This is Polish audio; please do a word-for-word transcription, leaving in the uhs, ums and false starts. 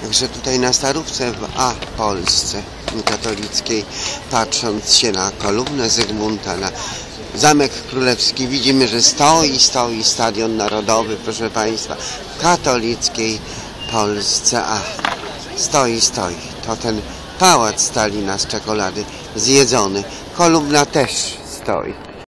Także tutaj na Starówce w A Polsce katolickiej, patrząc się na kolumnę Zygmunta, na Zamek Królewski, widzimy, że stoi, stoi Stadion Narodowy, proszę Państwa, w katolickiej Polsce. A stoi, stoi. To ten pałac Stalina z czekolady zjedzony. Kolumna też stoi.